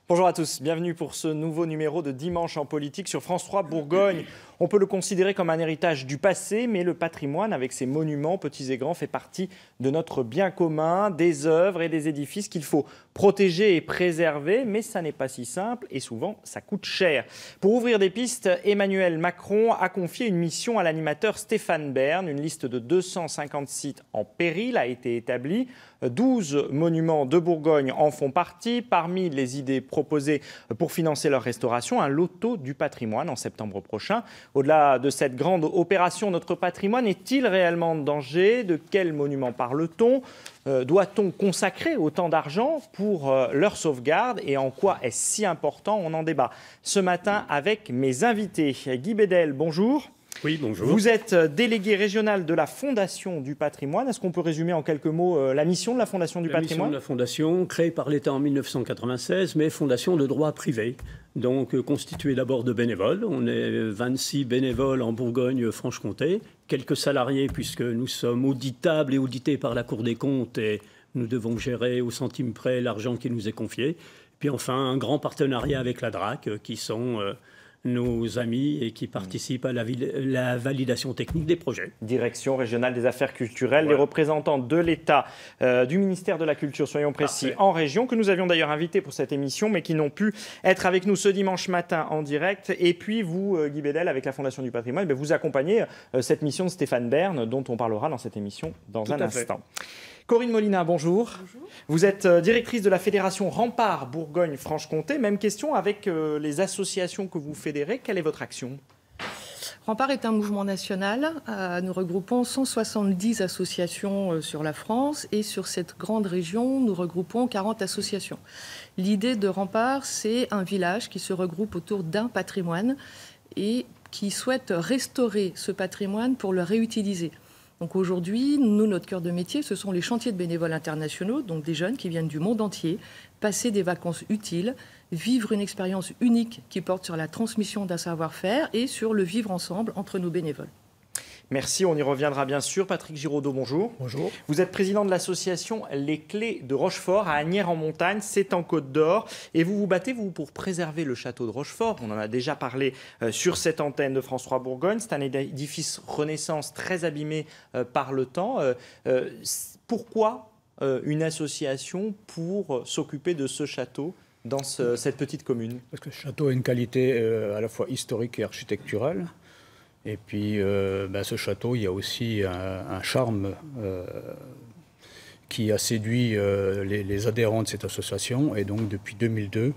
Bonjour à tous, bienvenue pour ce nouveau numéro de Dimanche en politique sur France 3 Bourgogne. On peut le considérer comme un héritage du passé, mais le patrimoine, avec ses monuments, petits et grands, fait partie de notre bien commun, des œuvres et des édifices qu'il faut protéger et préserver, mais ça n'est pas si simple et souvent ça coûte cher. Pour ouvrir des pistes, Emmanuel Macron a confié une mission à l'animateur Stéphane Bern. Une liste de 250 sites en péril a été établie. 12 monuments de Bourgogne en font partie. Parmi les idées proposées pour financer leur restauration, un loto du patrimoine en septembre prochain. Au-delà de cette grande opération, notre patrimoine est-il réellement en danger? De quels monuments parle-t-on? Doit-on consacrer autant d'argent pour leur sauvegarde? Et en quoi est-ce si important? On en débat ce matin avec mes invités. Guy Bédel, bonjour. Oui, bonjour. Vous êtes délégué régional de la Fondation du patrimoine. Est-ce qu'on peut résumer en quelques mots la mission de la Fondation du patrimoine? La mission de la Fondation, créée par l'État en 1996, mais fondation de droit privé. Donc constituée d'abord de bénévoles. On est 26 bénévoles en Bourgogne-Franche-Comté. Quelques salariés puisque nous sommes auditables et audités par la Cour des comptes et nous devons gérer au centime près l'argent qui nous est confié. Puis enfin, un grand partenariat avec la DRAC qui sont nos amis et qui participent à la validation technique des projets. Direction régionale des affaires culturelles, les représentants de l'État, du ministère de la Culture, soyons précis, en région, que nous avions d'ailleurs invités pour cette émission, mais qui n'ont pu être avec nous ce dimanche matin en direct. Et puis vous, Guy Bédel, avec la Fondation du patrimoine, vous accompagnez cette mission de Stéphane Bern, dont on parlera dans cette émission dans un instant. Corinne Molina, bonjour. Bonjour. Vous êtes directrice de la fédération Rempart Bourgogne-Franche-Comté. Même question avec les associations que vous fédérez. Quelle est votre action? Rempart est un mouvement national. Nous regroupons 170 associations sur la France et sur cette grande région, nous regroupons 40 associations. L'idée de Rempart, c'est un village qui se regroupe autour d'un patrimoine et qui souhaite restaurer ce patrimoine pour le réutiliser. Donc aujourd'hui, nous, notre cœur de métier, ce sont les chantiers de bénévoles internationaux, donc des jeunes qui viennent du monde entier, passer des vacances utiles, vivre une expérience unique qui porte sur la transmission d'un savoir-faire et sur le vivre ensemble entre nos bénévoles. Merci, on y reviendra bien sûr. Patrick Giraudot, bonjour. Bonjour. Vous êtes président de l'association Les Clés de Rochefort à Asnières-en-Montagne, c'est en Côte d'Or. Et vous vous battez pour préserver le château de Rochefort. On en a déjà parlé sur cette antenne de France 3 Bourgogne. C'est un édifice Renaissance très abîmé par le temps. Pourquoi une association pour s'occuper de ce château dans cette petite commune? Parce que le château a une qualité à la fois historique et architecturale. Et puis, ce château, il y a aussi un charme qui a séduit les adhérents de cette association. Et donc, depuis 2002,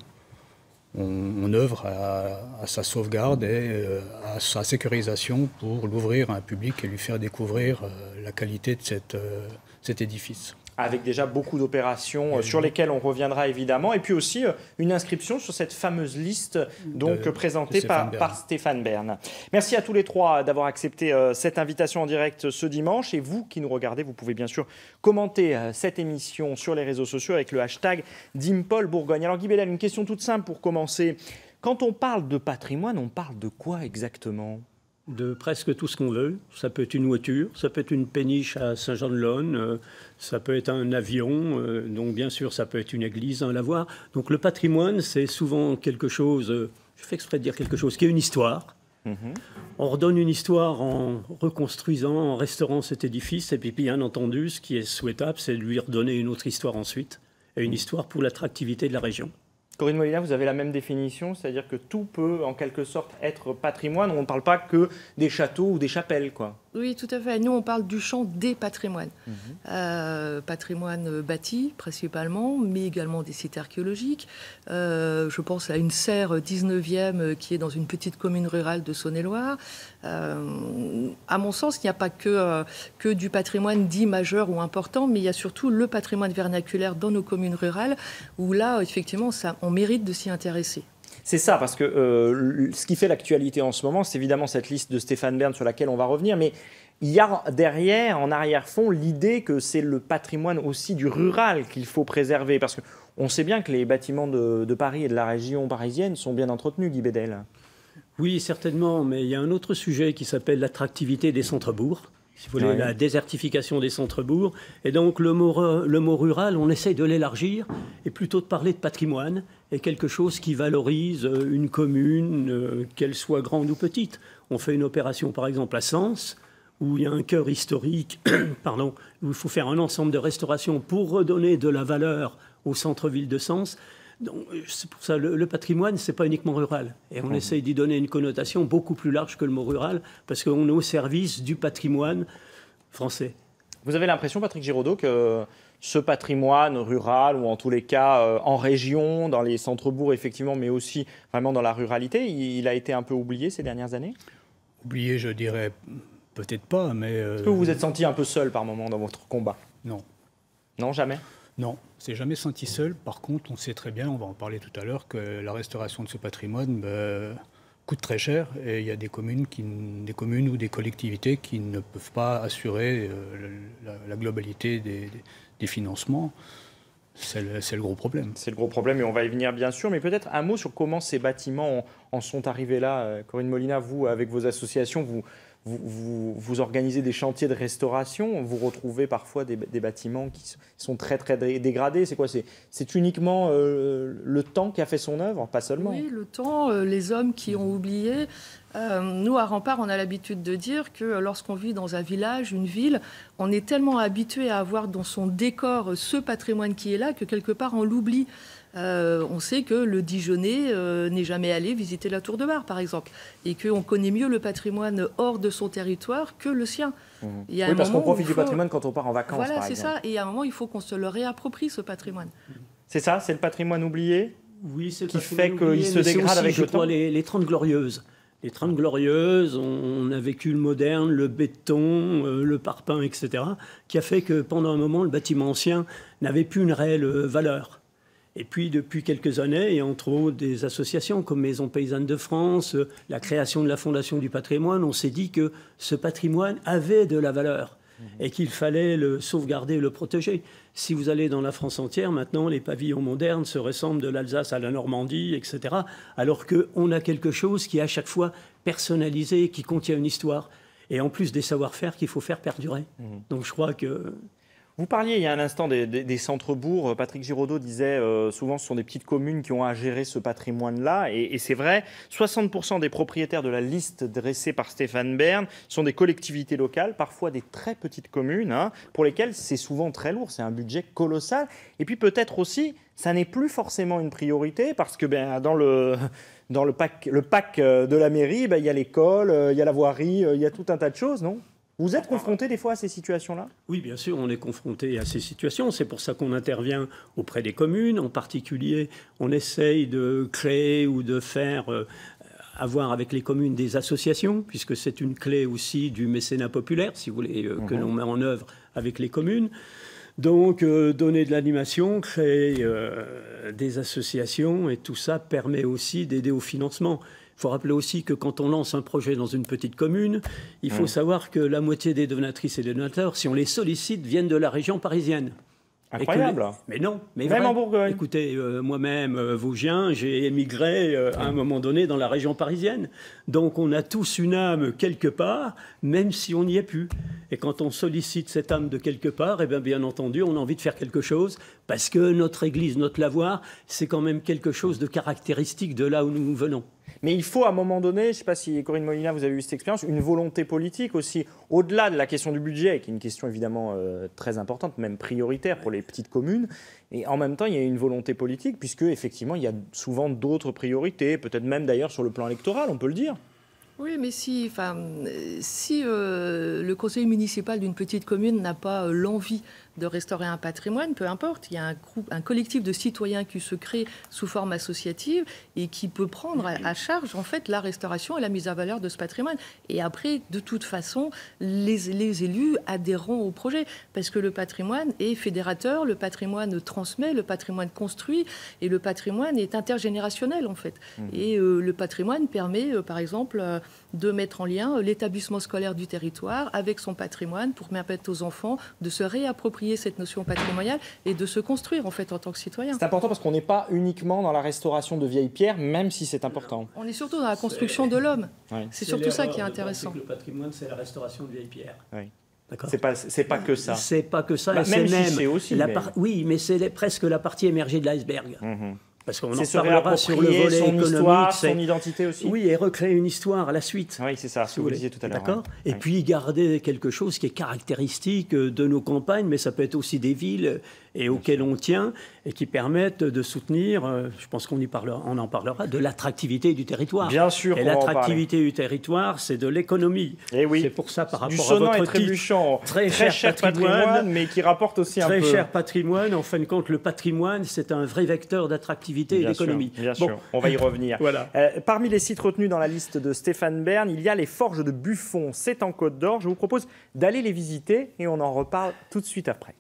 on œuvre à sa sauvegarde et à sa sécurisation pour l'ouvrir à un public et lui faire découvrir la qualité de cet édifice. Avec déjà beaucoup d'opérations sur lesquelles on reviendra évidemment. Et puis aussi une inscription sur cette fameuse liste présentée par Stéphane Bern. Merci à tous les trois d'avoir accepté cette invitation en direct ce dimanche. Et vous qui nous regardez, vous pouvez bien sûr commenter cette émission sur les réseaux sociaux avec le hashtag Dimpol Bourgogne. Alors Guy Bédel, une question toute simple pour commencer. Quand on parle de patrimoine, on parle de quoi exactement ? De presque tout ce qu'on veut. Ça peut être une voiture, ça peut être une péniche à Saint-Jean-de-Laune, ça peut être un avion, donc bien sûr ça peut être une église, un lavoir. Donc le patrimoine, c'est souvent quelque chose, je fais exprès de dire quelque chose, qui est une histoire. On redonne une histoire en reconstruisant, en restaurant cet édifice, et puis bien entendu, ce qui est souhaitable, c'est de lui redonner une autre histoire ensuite, et une histoire pour l'attractivité de la région. Corinne Molina, vous avez la même définition, c'est-à-dire que tout peut en quelque sorte être patrimoine. On ne parle pas que des châteaux ou des chapelles, quoi. Oui, tout à fait. Nous, on parle du champ des patrimoines. Patrimoine bâti, principalement, mais également des sites archéologiques. Je pense à une serre 19e qui est dans une petite commune rurale de Saône-et-Loire. À mon sens, il n'y a pas que du patrimoine dit majeur ou important, mais il y a surtout le patrimoine vernaculaire dans nos communes rurales, où là, effectivement, on mérite de s'y intéresser. C'est ça, parce que ce qui fait l'actualité en ce moment, c'est évidemment cette liste de Stéphane Bern sur laquelle on va revenir, mais il y a derrière, en arrière-fond, l'idée que c'est le patrimoine aussi du rural qu'il faut préserver, parce qu'on sait bien que les bâtiments de Paris et de la région parisienne sont bien entretenus, Guy Bédel. Oui, certainement, mais il y a un autre sujet qui s'appelle l'attractivité des centres-bourgs. Si vous voulez, la désertification des centres-bourgs. Et donc, le mot rural, on essaye de l'élargir et plutôt de parler de patrimoine. est quelque chose qui valorise une commune, qu'elle soit grande ou petite. On fait une opération, par exemple, à Sens, où il y a un cœur historique, pardon, où il faut faire un ensemble de restaurations pour redonner de la valeur au centre-ville de Sens. C'est pour ça le patrimoine, ce n'est pas uniquement rural. Et on essaye d'y donner une connotation beaucoup plus large que le mot rural, parce qu'on est au service du patrimoine français. Vous avez l'impression, Patrick Giraudot, que ce patrimoine rural, ou en tous les cas en région, dans les centres-bourgs effectivement, mais aussi vraiment dans la ruralité, il a été un peu oublié ces dernières années? Oublié, je dirais peut-être pas, mais... Est-ce que vous vous êtes senti un peu seul par moment dans votre combat? Non. Non, jamais? Non, on ne s'est jamais senti seul. Par contre, on sait très bien, on va en parler tout à l'heure, que la restauration de ce patrimoine coûte très cher. Et il y a des communes ou des collectivités qui ne peuvent pas assurer la globalité des financements. C'est le gros problème. C'est le gros problème et on va y venir bien sûr. Mais peut-être un mot sur comment ces bâtiments en sont arrivés là. Corinne Molina, vous, avec vos associations, vous organisez des chantiers de restauration, vous retrouvez parfois des bâtiments qui sont très très dégradés. C'est quoi? C'est uniquement le temps qui a fait son œuvre, pas seulement. Oui, le temps, les hommes qui ont oublié. Nous, à Rempart, on a l'habitude de dire que lorsqu'on vit dans un village, une ville, on est tellement habitué à avoir dans son décor ce patrimoine qui est là que quelque part on l'oublie. On sait que le Dijonnais n'est jamais allé visiter la Tour de Bar, par exemple, et qu'on connaît mieux le patrimoine hors de son territoire que le sien. Il y a parce qu'on profite du patrimoine quand on part en vacances, voilà, par exemple. Voilà, c'est ça. Et à un moment, il faut qu'on se le réapproprie, ce patrimoine. C'est ça, c'est le patrimoine oublié? Oui, c'est qui fait qu'il se dégrade avec le temps. Les 30 Glorieuses. Les 30 Glorieuses, on a vécu le moderne, le béton, le parpaing, etc., qui a fait que pendant un moment, le bâtiment ancien n'avait plus une réelle valeur. Et puis, depuis quelques années, et entre autres des associations comme Maison Paysanne de France, la création de la Fondation du patrimoine, on s'est dit que ce patrimoine avait de la valeur et qu'il fallait le sauvegarder et le protéger. Si vous allez dans la France entière, maintenant, les pavillons modernes se ressemblent de l'Alsace à la Normandie, etc., alors qu'on a quelque chose qui est à chaque fois personnalisé, qui contient une histoire, et en plus des savoir-faire qu'il faut faire perdurer. Donc je crois que... Vous parliez il y a un instant des centres-bourgs. Patrick Giraudot disait souvent ce sont des petites communes qui ont à gérer ce patrimoine-là. Et c'est vrai, 60% des propriétaires de la liste dressée par Stéphane Bern sont des collectivités locales, parfois des très petites communes, pour lesquelles c'est souvent très lourd. C'est un budget colossal. Et puis peut-être aussi, ça n'est plus forcément une priorité parce que dans le pack de la mairie, il y a l'école, il y a la voirie, il y a tout un tas de choses, non ? Vous êtes confronté des fois à ces situations-là? Oui, bien sûr, on est confronté à ces situations. C'est pour ça qu'on intervient auprès des communes. En particulier, on essaye de créer ou de faire avoir avec les communes des associations, puisque c'est une clé aussi du mécénat populaire, si vous voulez, que l'on met en œuvre avec les communes. Donc, donner de l'animation, créer des associations, et tout ça permet aussi d'aider au financement. Il faut rappeler aussi que quand on lance un projet dans une petite commune, il faut savoir que la moitié des donatrices et des donateurs, si on les sollicite, viennent de la région parisienne. Incroyable. Mais non. Mais même en Bourgogne. Écoutez, moi-même, Vosgien, j'ai émigré à un moment donné dans la région parisienne. Donc on a tous une âme quelque part, même si on n'y est plus. Et quand on sollicite cette âme de quelque part, eh bien entendu, on a envie de faire quelque chose, parce que notre église, notre lavoir, c'est quand même quelque chose de caractéristique de là où nous venons. Mais il faut à un moment donné, je ne sais pas si Corinne Molina, vous avez eu cette expérience, une volonté politique aussi, au-delà de la question du budget, qui est une question évidemment très importante, même prioritaire pour les petites communes. Et en même temps, il y a une volonté politique, puisque effectivement, il y a souvent d'autres priorités, peut-être même d'ailleurs sur le plan électoral, on peut le dire. Oui, mais si le conseil municipal d'une petite commune n'a pas l'envie de restaurer un patrimoine, peu importe, il y a un collectif de citoyens qui se crée sous forme associative et qui peut prendre à charge en fait la restauration et la mise à valeur de ce patrimoine. Et après, de toute façon, les élus adhéreront au projet parce que le patrimoine est fédérateur, le patrimoine transmet, le patrimoine construit et le patrimoine est intergénérationnel en fait. Et le patrimoine permet, par exemple, de mettre en lien l'établissement scolaire du territoire avec son patrimoine pour permettre aux enfants de se réapproprier cette notion patrimoniale et de se construire en fait en tant que citoyen. C'est important parce qu'on n'est pas uniquement dans la restauration de vieilles pierres, même si c'est important. On est surtout dans la construction de l'homme. Oui. C'est surtout ça qui est intéressant. Que le patrimoine, c'est la restauration de vieilles pierres. Oui. C'est pas que ça. C'est pas que ça. Même si c'est aussi. Oui, mais c'est presque la partie émergée de l'iceberg. Parce qu'on en C'est se reparlera sur le réapproprier volet son économique. histoire, son identité aussi. Oui, et recréer une histoire à la suite. Oui, c'est ça, ce que vous disiez tout à l'heure. D'accord. Ouais. Et puis garder quelque chose qui est caractéristique de nos campagnes, mais ça peut être aussi des villes et auxquelles on tient et qui permettent de soutenir, je pense qu'on en parlera, de l'attractivité du territoire. Bien sûr. Et l'attractivité du territoire, c'est de l'économie. Et oui. C'est pour ça, par Du rapport à sonnant votre et trébuchant, titre, très cher patrimoine, mais qui rapporte aussi un peu. Très cher patrimoine. En fin de compte, le patrimoine, c'est un vrai vecteur d'attractivité et d'économie. Bien sûr, on va y revenir. Voilà. Parmi les sites retenus dans la liste de Stéphane Bern, il y a les forges de Buffon. C'est en Côte d'Or. Je vous propose d'aller les visiter et on en reparle tout de suite après.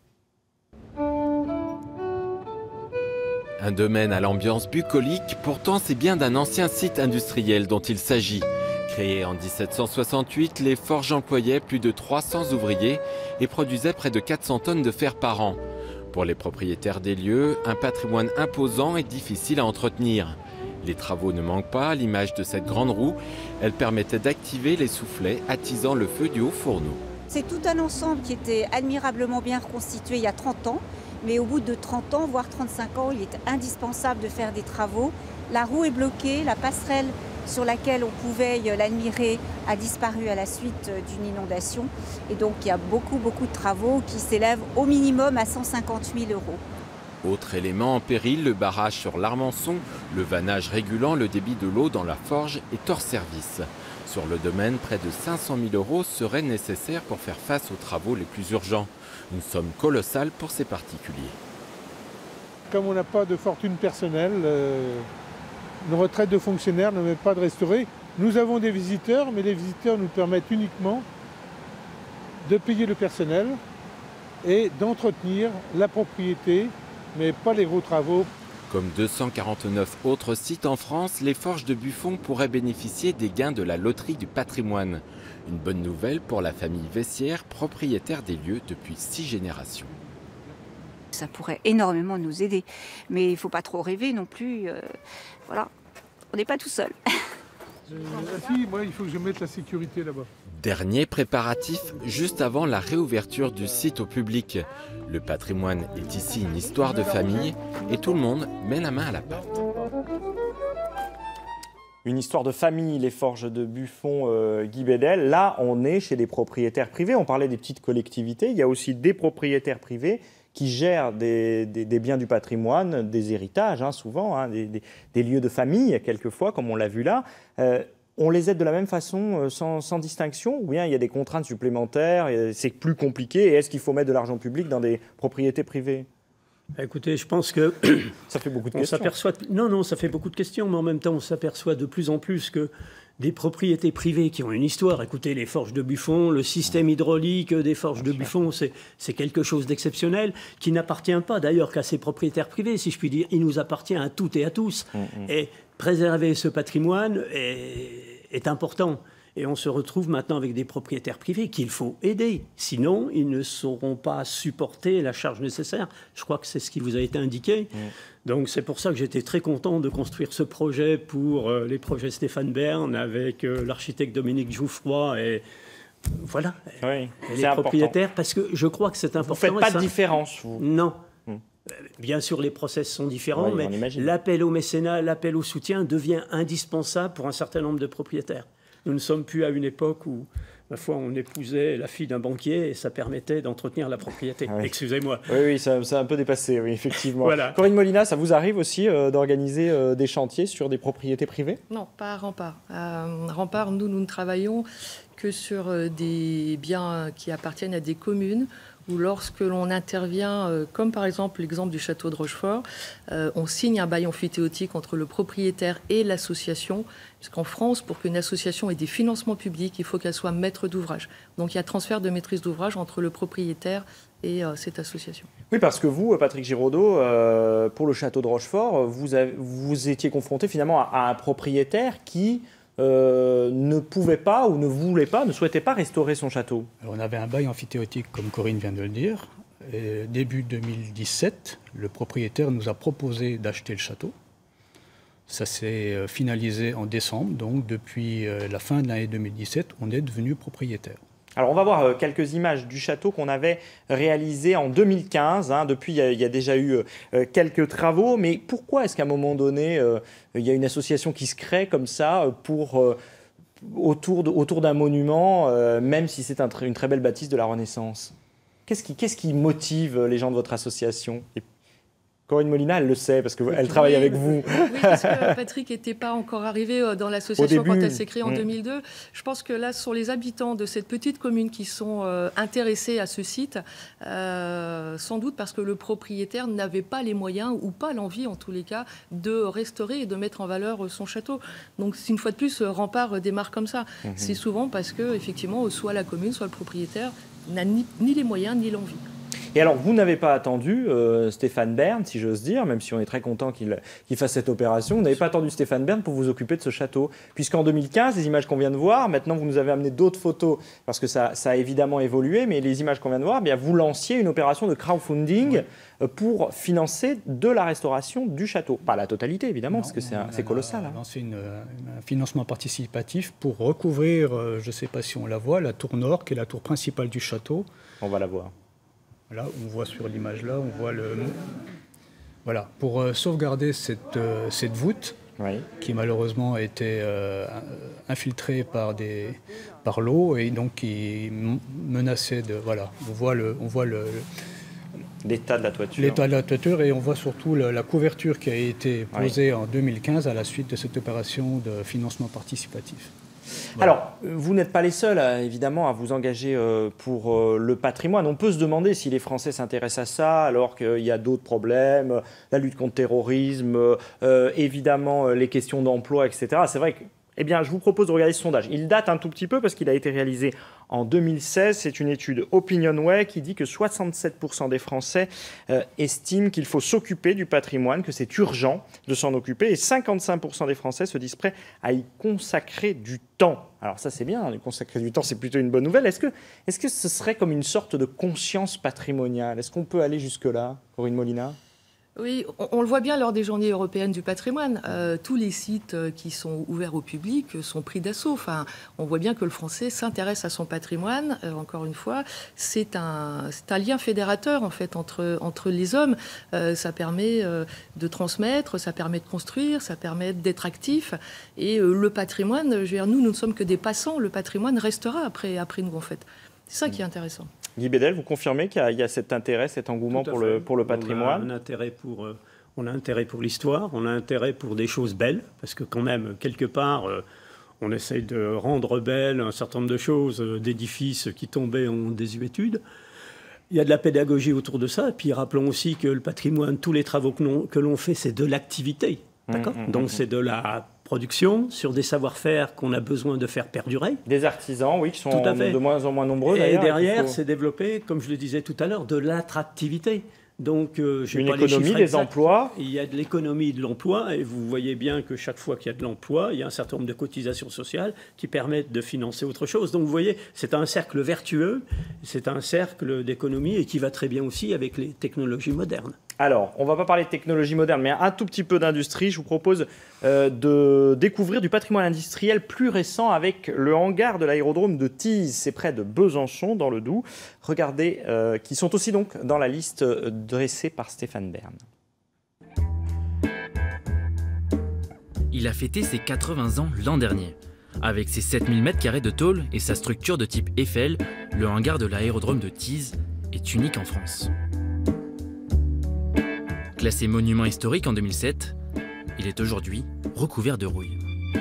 Un domaine à l'ambiance bucolique, pourtant c'est bien d'un ancien site industriel dont il s'agit. Créé en 1768, les forges employaient plus de 300 ouvriers et produisaient près de 400 tonnes de fer par an. Pour les propriétaires des lieux, un patrimoine imposant et difficile à entretenir. Les travaux ne manquent pas à l'image de cette grande roue. Elle permettait d'activer les soufflets attisant le feu du haut fourneau. C'est tout un ensemble qui était admirablement bien reconstitué il y a 30 ans. Mais au bout de 30 ans, voire 35 ans, il est indispensable de faire des travaux. La roue est bloquée, la passerelle sur laquelle on pouvait l'admirer a disparu à la suite d'une inondation. Et donc il y a beaucoup de travaux qui s'élèvent au minimum à 150 000 €. Autre élément en péril, le barrage sur l'Armançon, le vannage régulant le débit de l'eau dans la forge est hors service. Sur le domaine, près de 500 000 € seraient nécessaires pour faire face aux travaux les plus urgents. Une somme colossale pour ces particuliers. Comme on n'a pas de fortune personnelle, une retraite de fonctionnaire ne permet pas de restaurer. Nous avons des visiteurs, mais les visiteurs nous permettent uniquement de payer le personnel et d'entretenir la propriété, mais pas les gros travaux. Comme 249 autres sites en France, les forges de Buffon pourraient bénéficier des gains de la loterie du patrimoine. Une bonne nouvelle pour la famille Vessière, propriétaire des lieux depuis 6 générations. Ça pourrait énormément nous aider, mais il ne faut pas trop rêver non plus. Voilà, on n'est pas tout seul. Moi, il faut que je mette la sécurité là-bas. Dernier préparatif, juste avant la réouverture du site au public. Le patrimoine est ici une histoire de famille et tout le monde met la main à la pâte. Une histoire de famille, les forges de Buffon, Guy Bédel. Là, on est chez des propriétaires privés. On parlait des petites collectivités. Il y a aussi des propriétaires privés qui gèrent des biens du patrimoine, des héritages, souvent, des lieux de famille, quelquefois, comme on l'a vu là. On les aide de la même façon, sans distinction, ou bien il y a des contraintes supplémentaires, c'est plus compliqué, et est-ce qu'il faut mettre de l'argent public dans des propriétés privées ? Écoutez, je pense que ça fait beaucoup de questions. Non, ça fait beaucoup de questions, mais en même temps, on s'aperçoit de plus en plus que des propriétés privées qui ont une histoire. Écoutez, les forges de Buffon, le système hydraulique des forges de Buffon, c'est quelque chose d'exceptionnel qui n'appartient pas d'ailleurs qu'à ces propriétaires privés, si je puis dire. Il nous appartient à toutes et à tous. Et préserver ce patrimoine est important. Et on se retrouve maintenant avec des propriétaires privés qu'il faut aider. Sinon, ils ne sauront pas supporter la charge nécessaire. Je crois que c'est ce qui vous a été indiqué. Donc c'est pour ça que j'étais très content de construire ce projet pour les projets Stéphane Bern avec l'architecte Dominique Jouffroy et voilà, oui, et les propriétaires. Parce que je crois que c'est important. Vous ne faites pas de différence, vous ? Non. Bien sûr, les process sont différents, mais l'appel au mécénat, l'appel au soutien devient indispensable pour un certain nombre de propriétaires. Nous ne sommes plus à une époque où, ma foi, on épousait la fille d'un banquier et ça permettait d'entretenir la propriété. Oui. Excusez-moi. Oui, ça a un peu dépassé, oui, effectivement. Voilà. Corinne Molina, ça vous arrive aussi d'organiser des chantiers sur des propriétés privées ? Non, pas à Rempart. À Rempart, nous ne travaillons que sur des biens qui appartiennent à des communes, où lorsque l'on intervient, comme par exemple l'exemple du château de Rochefort, on signe un bail amphithéotique entre le propriétaire et l'association, puisqu'en France, pour qu'une association ait des financements publics, il faut qu'elle soit maître d'ouvrage. Donc il y a transfert de maîtrise d'ouvrage entre le propriétaire et cette association. Oui, parce que vous, Patrick Giraudot, pour le château de Rochefort, vous étiez confronté finalement à un propriétaire qui ne pouvait pas ou ne voulait pas, ne souhaitait pas restaurer son château. On avait un bail amphithéotique, comme Corinne vient de le dire. Et début 2017, le propriétaire nous a proposé d'acheter le château. Ça s'est finalisé en décembre, donc depuis la fin de l'année 2017, on est devenu propriétaire. Alors on va voir quelques images du château qu'on avait réalisé en 2015. Depuis, il y a déjà eu quelques travaux. Mais pourquoi est-ce qu'à un moment donné, il y a une association qui se crée comme ça autour d'un monument, même si c'est une très belle bâtisse de la Renaissance? Qu'est-ce qui motive les gens de votre association? Corinne Molina, elle le sait parce qu'elle travaille avec vous. Oui, parce que Patrick n'était pas encore arrivé dans l'association quand elle s'est créée en 2002. Je pense que là, ce sont les habitants de cette petite commune qui sont intéressés à ce site, sans doute parce que le propriétaire n'avait pas les moyens, ou pas l'envie en tous les cas, de restaurer et de mettre en valeur son château. Donc, une fois de plus, Rempart démarre comme ça. C'est souvent parce que, effectivement, soit la commune, soit le propriétaire n'a ni les moyens ni l'envie. Et alors, vous n'avez pas attendu Stéphane Bern, si j'ose dire, même si on est très content qu'il fasse cette opération, vous n'avez pas attendu Stéphane Bern pour vous occuper de ce château. Puisqu'en 2015, les images qu'on vient de voir, maintenant vous nous avez amené d'autres photos, parce que ça a évidemment évolué, mais les images qu'on vient de voir, vous lanciez une opération de crowdfunding pour financer de la restauration du château. Pas la totalité, évidemment, parce que c'est colossal. On a lancé un financement participatif pour recouvrir, je ne sais pas si on la voit, la tour nord, qui est la tour principale du château. On va la voir. Là, on voit sur l'image là, on voit le... Voilà, pour sauvegarder cette voûte, qui malheureusement a été infiltrée par l'eau et donc qui menaçait de... Voilà, on voit l'état de la toiture. L'état de la toiture, et on voit surtout la couverture qui a été posée en 2015 à la suite de cette opération de financement participatif. Voilà. Alors, vous n'êtes pas les seuls, évidemment, à vous engager pour le patrimoine. On peut se demander si les Français s'intéressent à ça, alors qu'il y a d'autres problèmes, la lutte contre le terrorisme, évidemment, les questions d'emploi, etc. C'est vrai que, je vous propose de regarder ce sondage. Il date un tout petit peu parce qu'il a été réalisé en 2016. C'est une étude OpinionWay qui dit que 67% des Français estiment qu'il faut s'occuper du patrimoine, que c'est urgent de s'en occuper. Et 55% des Français se disent prêts à y consacrer du temps. Alors ça, c'est bien, consacrer du temps, c'est plutôt une bonne nouvelle. Est-ce que ce serait comme une sorte de conscience patrimoniale? Est-ce qu'on peut aller jusque-là, Corinne Molina? Oui, on le voit bien lors des Journées européennes du patrimoine. Tous les sites qui sont ouverts au public sont pris d'assaut. Enfin, on voit bien que le Français s'intéresse à son patrimoine. Encore une fois, c'est un lien fédérateur en fait entre les hommes. Ça permet de transmettre, ça permet de construire, ça permet d'être actif. Et le patrimoine, je veux dire, nous ne sommes que des passants. Le patrimoine restera après nous en fait. C'est ça qui est intéressant. Guy Bédel, vous confirmez qu'il y a cet intérêt, cet engouement pour le patrimoine? On a un intérêt pour l'histoire, on a un intérêt pour des choses belles, parce que quand même, quelque part, on essaye de rendre belles un certain nombre de choses, d'édifices qui tombaient en désuétude. Il y a de la pédagogie autour de ça, et puis rappelons aussi que le patrimoine, tous les travaux que l'on fait, c'est de l'activité. D'accord ? Donc c'est de la production sur des savoir-faire qu'on a besoin de faire perdurer. Des artisans, oui, qui sont de moins en moins nombreux. Et derrière, c'est développer, comme je le disais tout à l'heure, de l'attractivité. Donc, une économie, des emplois. Il y a de l'économie de l'emploi, et vous voyez bien que chaque fois qu'il y a de l'emploi, il y a un certain nombre de cotisations sociales qui permettent de financer autre chose. Donc, vous voyez, c'est un cercle vertueux, c'est un cercle d'économie et qui va très bien aussi avec les technologies modernes. Alors, on ne va pas parler de technologie moderne, mais un tout petit peu d'industrie. Je vous propose de découvrir du patrimoine industriel plus récent avec le hangar de l'aérodrome de Tees. C'est près de Besançon, dans le Doubs. Regardez, qui sont aussi donc dans la liste dressée par Stéphane Bern. Il a fêté ses 80 ans l'an dernier. Avec ses 7000 m² de tôle et sa structure de type Eiffel, le hangar de l'aérodrome de Tees est unique en France. Classé monument historique en 2007, il est aujourd'hui recouvert de rouille.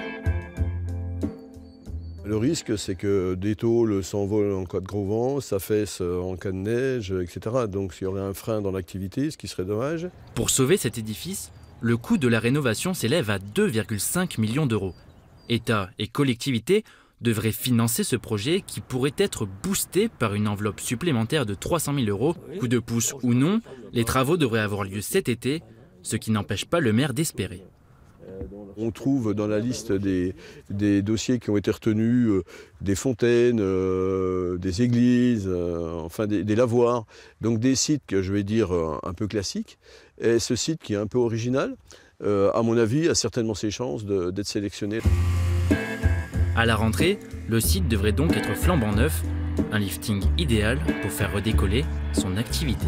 Le risque, c'est que des tôles s'envolent en cas de gros vent, s'affaissent en cas de neige, etc. Donc il y aurait un frein dans l'activité, ce qui serait dommage. Pour sauver cet édifice, le coût de la rénovation s'élève à 2,5 millions d'euros. État et collectivités devraient financer ce projet qui pourrait être boosté par une enveloppe supplémentaire de 300 000 euros. Coup de pouce ou non, les travaux devraient avoir lieu cet été, ce qui n'empêche pas le maire d'espérer. On trouve dans la liste des dossiers qui ont été retenus des fontaines, des églises, enfin des lavoirs, donc des sites que je vais dire un peu classiques. Et ce site qui est un peu original, à mon avis, a certainement ses chances d'être sélectionné. À la rentrée, le site devrait donc être flambant neuf, Un lifting idéal pour faire redécoller son activité.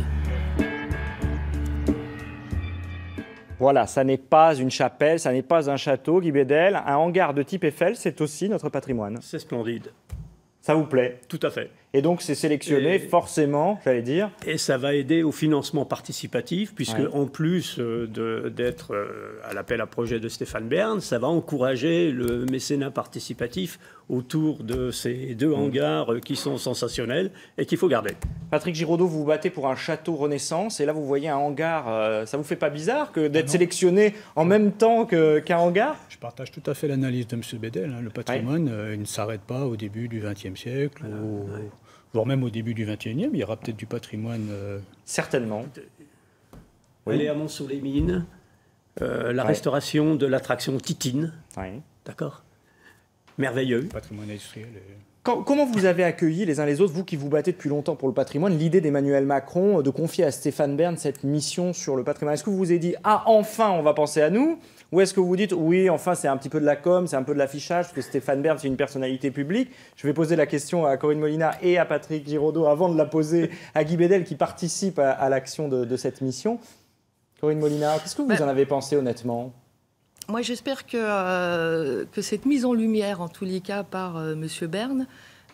Voilà, ça n'est pas une chapelle, ça n'est pas un château, Guy Bédel. Un hangar de type Eiffel, c'est aussi notre patrimoine. C'est splendide. Ça vous plaît? Tout à fait. Et donc c'est sélectionné forcément, j'allais dire. Et ça va aider au financement participatif, puisque en plus d'être à l'appel à projet de Stéphane Bern, ça va encourager le mécénat participatif autour de ces deux hangars qui sont sensationnels et qu'il faut garder. Patrick Giraudot, vous vous battez pour un château Renaissance, et là vous voyez un hangar. Ça vous fait pas bizarre d'être sélectionné en même temps qu'un hangar? Je partage tout à fait l'analyse de M. Bédel. Le patrimoine, il ne s'arrête pas au début du XXe siècle. Voire même au début du XXIe, il y aura peut-être du patrimoine. Certainement. Aller à Mont-sous-les-Mines, la restauration de l'attraction Titine. D'accord. Merveilleux. Patrimoine industriel. Comment vous avez accueilli les uns les autres, vous qui vous battez depuis longtemps pour le patrimoine, l'idée d'Emmanuel Macron de confier à Stéphane Bern cette mission sur le patrimoine? Est-ce que vous vous avez dit « Ah, enfin, on va penser à nous » ou est-ce que vous dites « Oui, enfin, c'est un petit peu de la com, c'est un peu de l'affichage, parce que Stéphane Bern, c'est une personnalité publique ». Je vais poser la question à Corinne Molina et à Patrick Giraudot avant de la poser à Guy Bédel qui participe à l'action de cette mission. Corinne Molina, qu'est-ce que vous en avez pensé honnêtement? Moi, j'espère que cette mise en lumière, en tous les cas par M. Bern,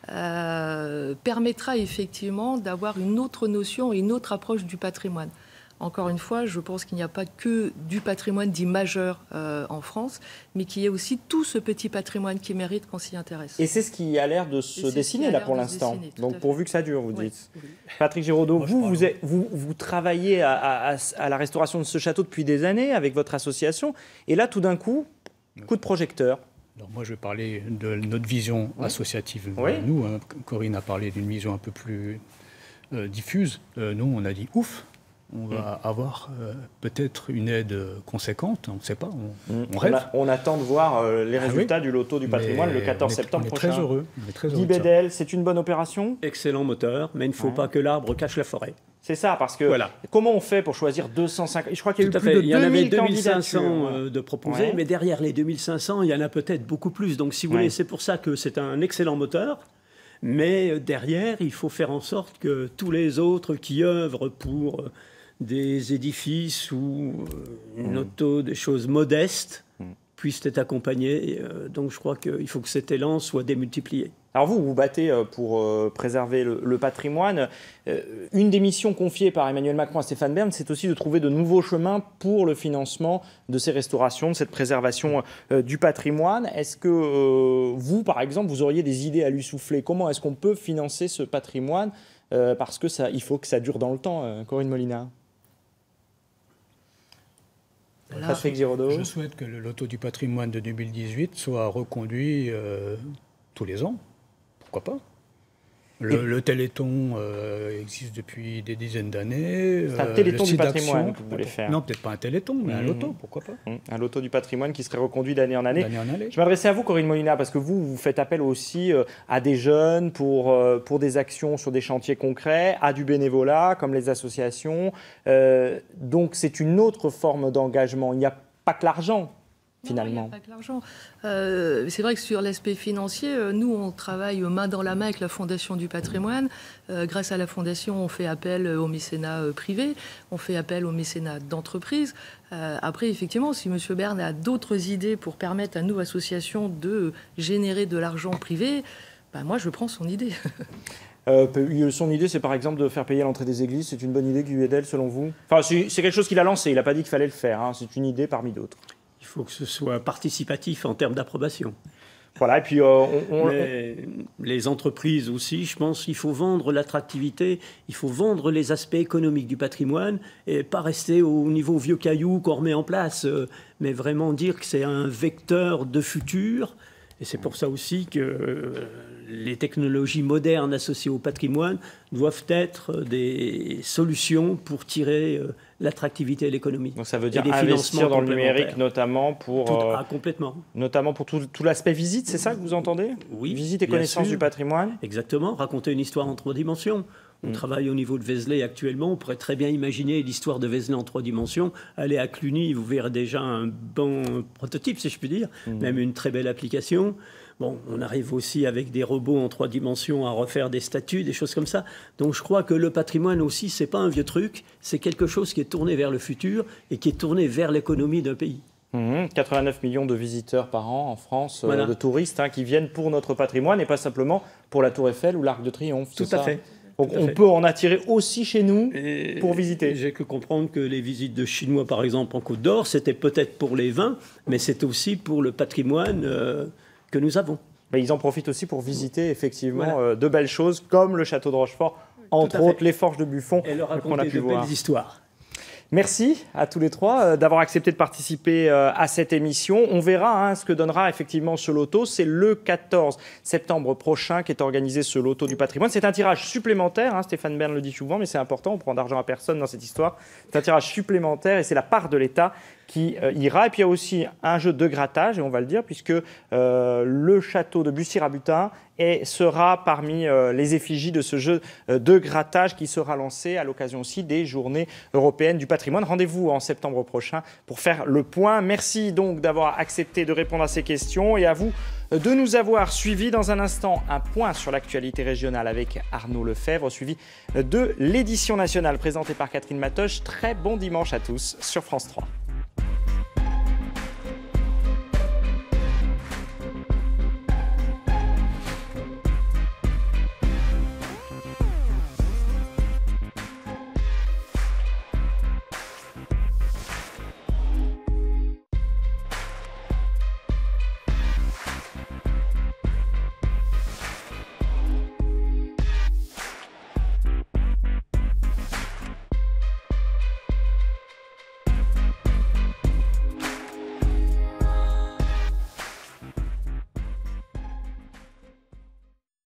permettra effectivement d'avoir une autre notion et une autre approche du patrimoine. Encore une fois, je pense qu'il n'y a pas que du patrimoine dit majeur en France, mais qu'il y a aussi tout ce petit patrimoine qui mérite qu'on s'y intéresse. Et c'est ce qui a l'air de se dessiner là pour l'instant. Donc pourvu que ça dure, vous dites. Oui. Patrick Giraudot, vous travaillez à la restauration de ce château depuis des années avec votre association. Et là, tout d'un coup, coup de projecteur. Alors moi, je vais parler de notre vision associative. Nous, Corinne a parlé d'une vision un peu plus diffuse. Nous, on a dit ouf. On va avoir peut-être une aide conséquente, on ne sait pas, on rêve. On attend de voir les résultats du loto du patrimoine le 14 septembre prochain. Très heureux. Guy Bédel, c'est une bonne opération? Excellent moteur, mais il ne faut pas que l'arbre cache la forêt. C'est ça, parce que comment on fait pour choisir 250? Je crois qu'il y a eu plus de 2000 Il y en avait 2500 de proposés, mais derrière les 2500, il y en a peut-être beaucoup plus. Donc si vous voulez, c'est pour ça que c'est un excellent moteur. Mais derrière, il faut faire en sorte que tous les autres qui œuvrent pour des édifices ou une auto, des choses modestes, puissent être accompagnés. Donc je crois qu'il faut que cet élan soit démultiplié. Alors vous vous battez pour préserver le patrimoine. Une des missions confiées par Emmanuel Macron à Stéphane Bern, c'est aussi de trouver de nouveaux chemins pour le financement de ces restaurations, de cette préservation du patrimoine. Est-ce que vous, par exemple, vous auriez des idées à lui souffler? Comment est-ce qu'on peut financer ce patrimoine? Parce que il faut que ça dure dans le temps, Corinne Molina. Patrick Giraudot. Je souhaite que le loto du patrimoine de 2018 soit reconduit tous les ans. Pourquoi pas? Le Téléthon existe depuis des dizaines d'années. C'est un Téléthon du patrimoine que vous voulez faire? Non, peut-être pas un Téléthon, mais un loto, pourquoi pas? Un loto du patrimoine qui serait reconduit d'année en année. Je m'adressais à vous, Corinne Molina, parce que vous faites appel aussi à des jeunes pour des actions sur des chantiers concrets, à du bénévolat, comme les associations. Donc c'est une autre forme d'engagement. Il n'y a pas que l'argent. Finalement. Non, il n'y a pas que l'argent. C'est vrai que sur l'aspect financier, nous, on travaille main dans la main avec la Fondation du patrimoine. Grâce à la Fondation, on fait appel au mécénat privé, on fait appel au mécénat d'entreprise. Après, effectivement, si M. Bern a d'autres idées pour permettre à nous, associations, de générer de l'argent privé, moi, je prends son idée. Son idée, c'est par exemple de faire payer l'entrée des églises. C'est une bonne idée, Guy Bédel, selon vous? Enfin, c'est quelque chose qu'il a lancé. Il n'a pas dit qu'il fallait le faire. Hein. C'est une idée parmi d'autres. Il faut que ce soit participatif en termes d'approbation. Voilà, et puis les entreprises aussi, je pense qu'il faut vendre l'attractivité, il faut vendre les aspects économiques du patrimoine et pas rester au niveau vieux caillou qu'on remet en place, mais vraiment dire que c'est un vecteur de futur. Et c'est pour ça aussi que les technologies modernes associées au patrimoine doivent être des solutions pour tirer l'attractivité de l'économie. Donc ça veut dire investir dans le numérique, notamment pour complètement. Notamment pour tout l'aspect visite, c'est ça que vous entendez? Oui. Visite et connaissance du patrimoine. Exactement, raconter une histoire en 3 dimensions. On travaille au niveau de Vézelay actuellement. On pourrait très bien imaginer l'histoire de Vézelay en 3 dimensions. Allez à Cluny, vous verrez déjà un bon prototype, si je puis dire, même une très belle application. Bon, on arrive aussi avec des robots en 3 dimensions à refaire des statues, des choses comme ça. Donc je crois que le patrimoine aussi, c'est pas un vieux truc, c'est quelque chose qui est tourné vers le futur et qui est tourné vers l'économie d'un pays. 89 millions de visiteurs par an en France, Voilà. de touristes qui viennent pour notre patrimoine et pas simplement pour la Tour Eiffel ou l'Arc de Triomphe. Tout à fait. Donc on peut en attirer aussi chez nous pour visiter. J'ai que comprendre que les visites de Chinois, par exemple, en Côte d'Or, c'était peut-être pour les vins, mais c'est aussi pour le patrimoine que nous avons. Mais ils en profitent aussi pour visiter effectivement de belles choses comme le château de Rochefort, entre autres les forges de Buffon et leur qu'on a raconter pu de voir. belles histoires. Merci à tous les trois d'avoir accepté de participer à cette émission. On verra ce que donnera effectivement ce loto. C'est le 14 septembre prochain qu'est organisé ce loto du patrimoine. C'est un tirage supplémentaire, Stéphane Bern le dit souvent, mais c'est important, on prend d'argent à personne dans cette histoire. C'est un tirage supplémentaire et c'est la part de l'État qui ira. Et puis il y a aussi un jeu de grattage, et on va le dire, puisque le château de Bussy-Rabutin sera parmi les effigies de ce jeu de grattage qui sera lancé à l'occasion aussi des Journées européennes du patrimoine. Rendez-vous en septembre prochain pour faire le point. Merci donc d'avoir accepté de répondre à ces questions et à vous de nous avoir suivis. Dans un instant, un point sur l'actualité régionale avec Arnaud Lefebvre, suivi de l'édition nationale présentée par Catherine Matoche. Très bon dimanche à tous sur France 3.